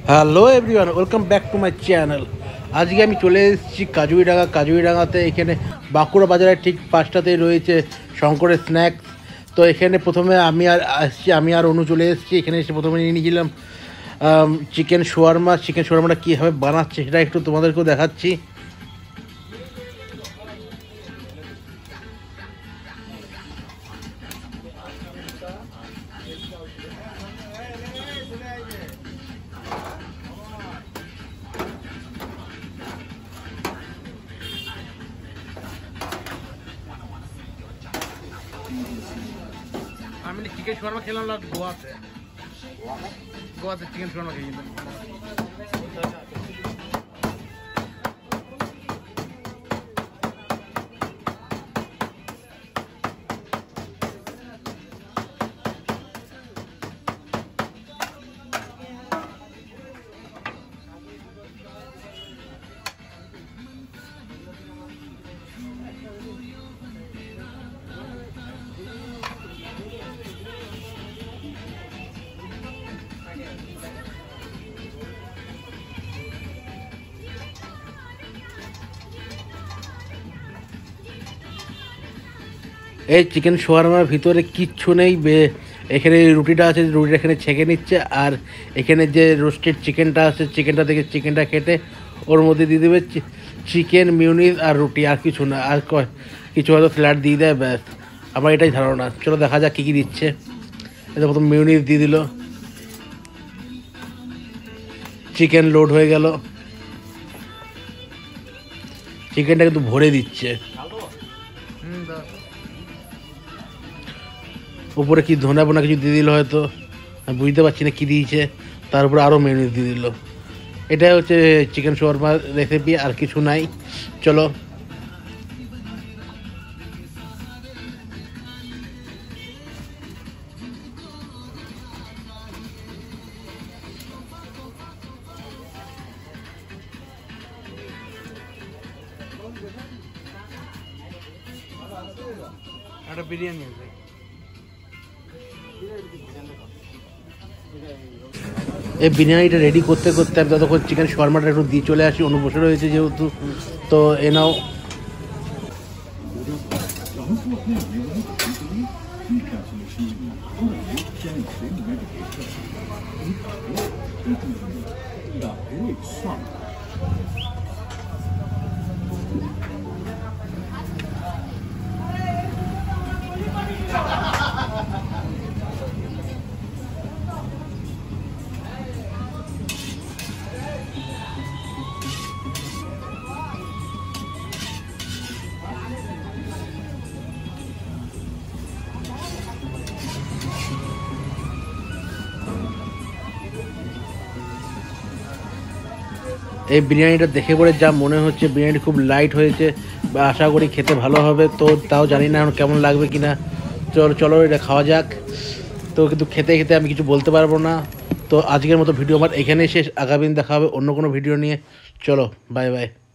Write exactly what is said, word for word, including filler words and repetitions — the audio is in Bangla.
Hello everyone, welcome back to my channel. আজকে আমি চলে এসেছি কাজুইডাঙ্গা। কাজুইডাঙ্গাতে এখানে বাঁকুড়া বাজারের ঠিক পাশটাতেই রয়েছে শঙ্করের স্ন্যাক্স। তো এখানে প্রথমে আমি আর আসছি আমি আর অনু চলে এসেছি। এখানে এসে প্রথমে নিয়ে নিয়েছিলাম চিকেন শোয়ারমা। চিকেন শোয়ারমাটা কীভাবে বানাচ্ছে সেটা একটু তোমাদেরকেও দেখাচ্ছি। আমি চিকেন শোয়ারমা খেলাম না গোয়াতে। গোয়াতে চিকেন শোয়ারমা খেয়েছিলাম। এই চিকেন শোয়ারমার ভিতরে কিচ্ছু নেই। এখানে রুটিটা আছে, রুটিটা এখানে ছেঁকে নিচ্ছে। আর এখানে যে রোস্টেড চিকেনটা আছে, চিকেনটা থেকে চিকেনটা কেটে ওর মধ্যে দিয়ে দেবে চিকেন, মিউনিস আর রুটি, আর কিছু না। আর কিছু হয়তো স্যালাড দিয়ে দেয়, ব্যাস। আমার এটাই ধারণা। চলো দেখা যাক কী কী দিচ্ছে। এটা প্রথম মিউনিস দিয়ে দিল, চিকেন লোড হয়ে গেল, চিকেনটা কিন্তু ভরে দিচ্ছে। উপরে কি ধনে বোনা কিছু দিয়ে দিল, হয়তো আমি বুঝতে পারছি না কী দিয়েছে। তার উপরে আরও মিউনিস দিয়ে দিল। এটাই হচ্ছে চিকেন শোয়ারমার রেসিপি, আর কিছু নাই। চলো একটা বিরিয়ানি আছে। এই বিরিয়ানিটা রেডি করতে করতে আমি ততক্ষণ চিকেন শোয়ারমাটা একটু দিয়ে চলে আসি। অনু বসে রয়েছে যেহেতু, তো এ নাও। এই বিরিয়ানিটা দেখে পরে যা মনে হচ্ছে, বিরিয়ানি খুব লাইট হয়েছে, বা আশা করি খেতে ভালো হবে। তো তাও জানি না এখন কেমন লাগবে কিনা। চলো চলো এটা খাওয়া যাক। তো কিন্তু খেতে খেতে আমি কিছু বলতে পারবো না। তো আজকের মতো ভিডিও আমার এখানেই শেষ। আগামী দিন দেখা হবে অন্য কোনো ভিডিও নিয়ে। চলো, বাই বাই।